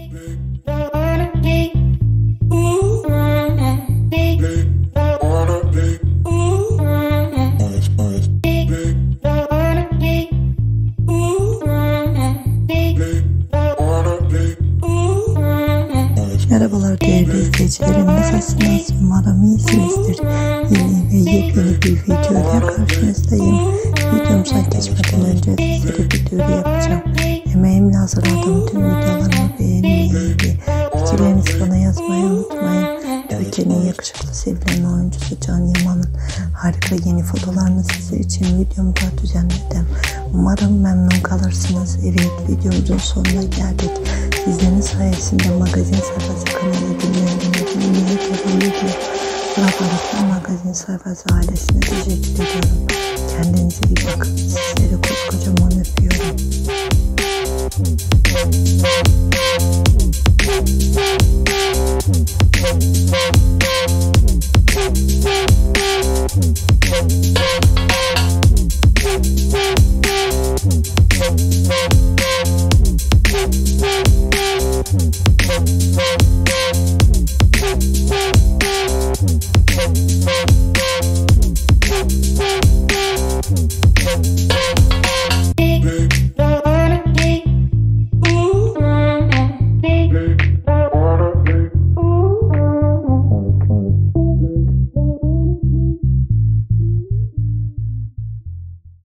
Merhabalar değerli izleyicilerim, nasılsınız? Umarım iyisinizdir. Yeni ve yepyeni bir video ile karşınızdayım. Videomuza geçmeden önce sizlere bir duyuru yapacağım. Emeğimle hazırladığım tüm videolarımı beğenmeyi ve fikirlerinizi bana yazmayı unutmayın. Türkiye'nin yakışıklı sevilen oyuncusu Yaman'ın harika yeni fotolarını sizler için videomda düzenledim. Umarım memnun kalırsınız. Evet, videomuzun sonuna geldik. Sizlerin sayesinde magazin sayfası kanalı dinleyenlerine devam ediyor. Buralarda magazin sayfası ailesine teşekkür ediyorum. Kendinize iyi bakın. Sizleri kocaman öpüyorum.